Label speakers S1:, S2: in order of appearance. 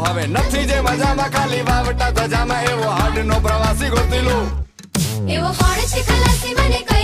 S1: હવે નથી જે મજામાં ખાલી વાવટા ધજામાં એવો હાડ નો પ્રવાસી ગોતી લો
S2: એવો કોણ છે ખલાસી મને